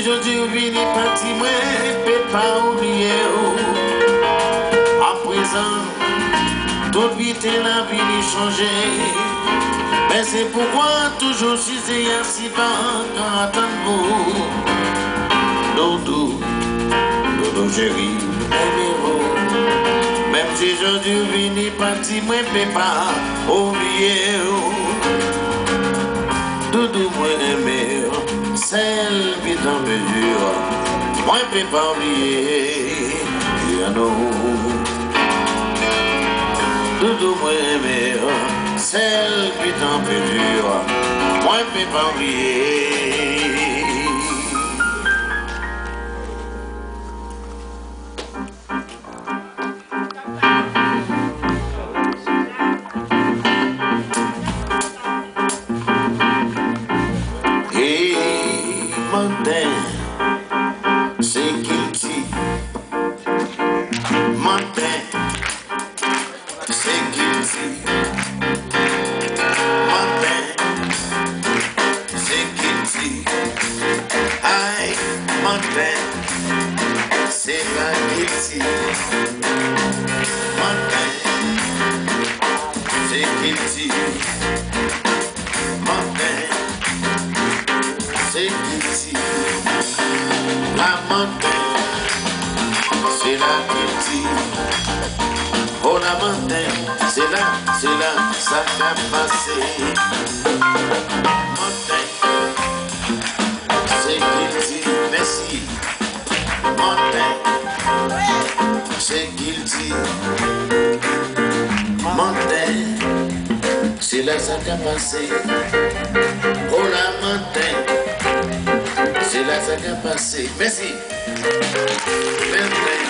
si je dis vini parti, moi, je peux pas oublier. À présent, toute vite la vie est changée. Mais c'est pourquoi toujours si c'est si bas quand attends-vous. Doudou, doudou chéri, même si je dis vini parti, moi, je peux pas oublier. Doudou, moi, aimé, celle qui t'en mesure, moi, je peux pas oublier. Doudou, moi, aimé, celle qui t'en mesure, moi, je peux pas oublier. C'est qu'il dit, Lamentin, c'est qu'il dit, Lamentin, c'est qu'il dit, aïe, Lamentin, c'est là qu'il dit, Lamentin, c'est qu'il dit, Lamentin, c'est qu'il dit. Lamentin, c'est là qu'il dit. Oh Lamentin, c'est là, ça qu'a passé. Lamentin, c'est qu'il dit, merci. Lamentin, c'est qu'il dit. Lamentin, c'est là ça qu'a passé. Oh Lamentin, c'est là ça qu'a passé. Merci. Merci.